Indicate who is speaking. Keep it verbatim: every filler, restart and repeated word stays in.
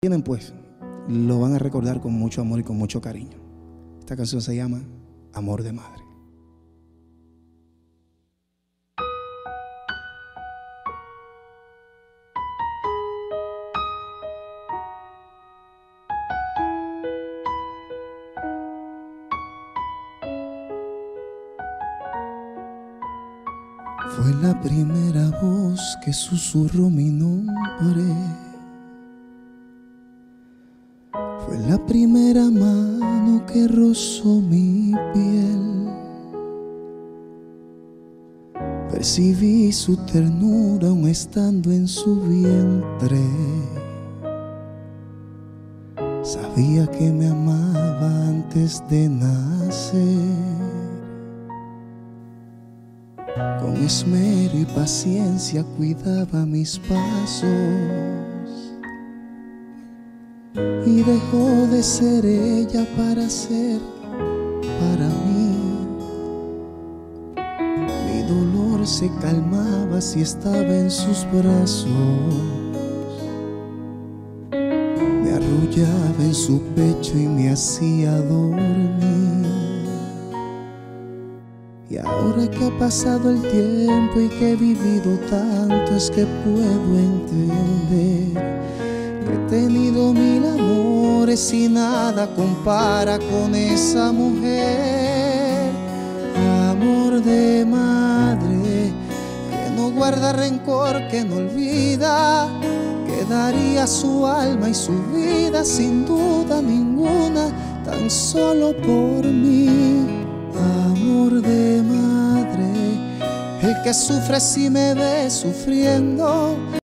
Speaker 1: tienen, pues lo van a recordar con mucho amor y con mucho cariño. Esta canción se llama Amor de Madre. Fue la primera voz que susurró mi nombre. Fue la primera mano que rozó mi piel. Percibí su ternura aún estando en su vientre. Sabía que me amaba antes de nacer. Con esmero y paciencia cuidaba mis pasos y dejó de ser ella para ser para mí. Mi dolor se calmaba si estaba en sus brazos. Me arrullaba en su pecho y me hacía dormir. Y ahora que ha pasado el tiempo y que he vivido tanto, es que puedo entender que he tenido mil amores y nada compara con esa mujer. Amor de madre, que no guarda rencor, que no olvida, que daría su alma y su vida sin duda ninguna, tan solo por mí. Amor de madre, el que sufre si me ve sufriendo.